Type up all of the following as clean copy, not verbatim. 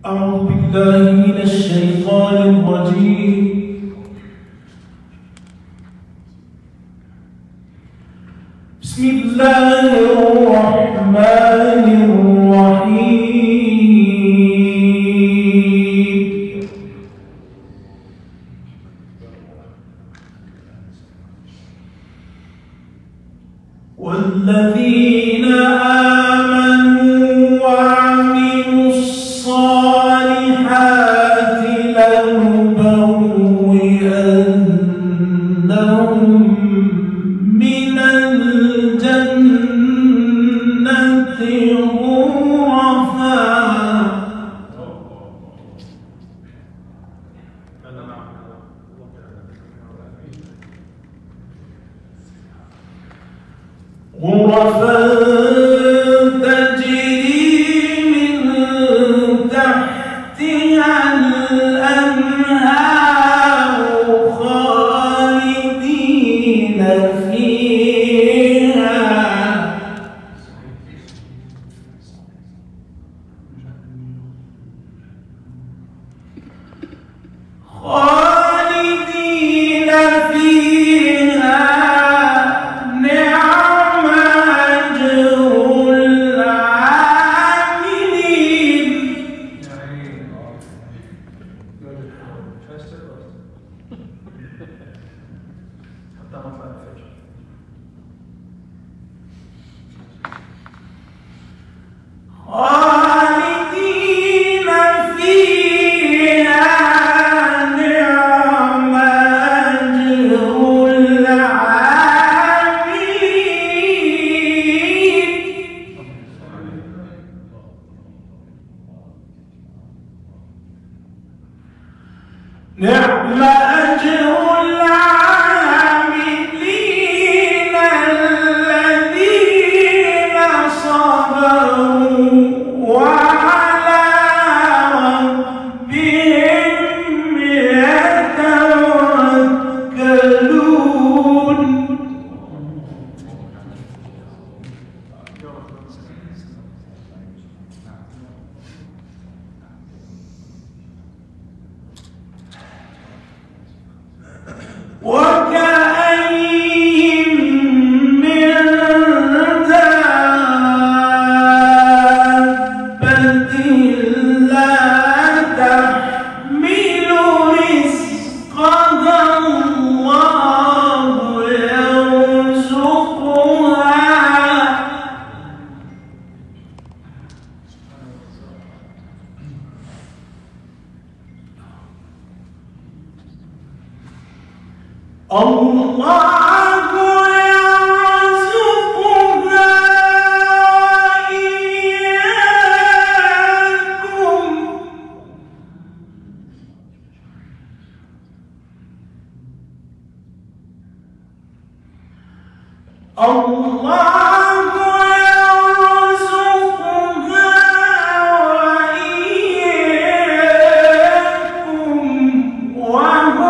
أعوذ بالله من الشيطان الرجيم. بسم الله الرحمن الرحيم. والذين آمنوا وعملوا الصالحات لنبوئنهم من الجنة غرفا تجري من تحتها الأنهار خالدين فيها نعم أجر العاملين الذين صبروا وعلى ربهم يتوكلون. وكأين من دابة لا تحمل رزقها الله يرزقها الله يرزقها وإياكم. الله يرزقها وإياكم وهو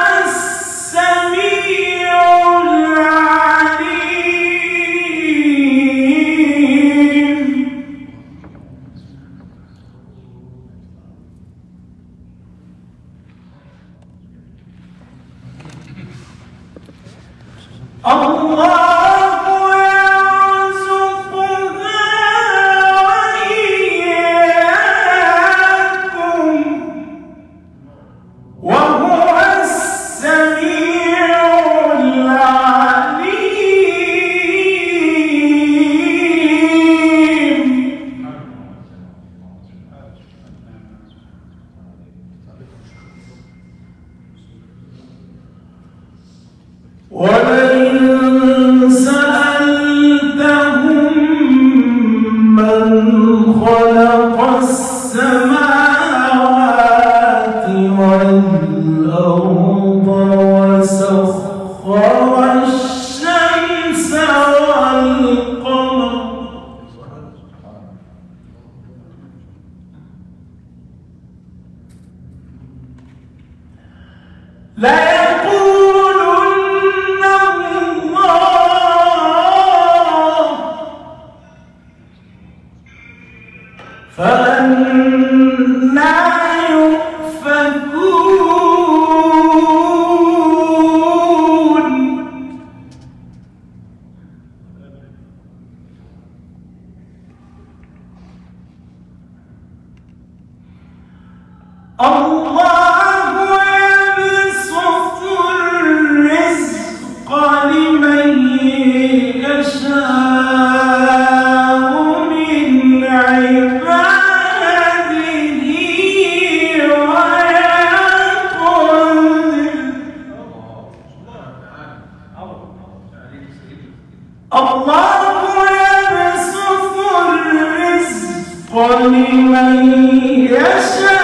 السميع العليم. الله ولئن سألتهم من خلق السماوات والأرض وسخر الشمس والقمر ليقولن الله فأنى يؤفكون الله يبسط الرزق لمن يشاء من عباده ويقدر الله يبسط الرزق لمن يشاء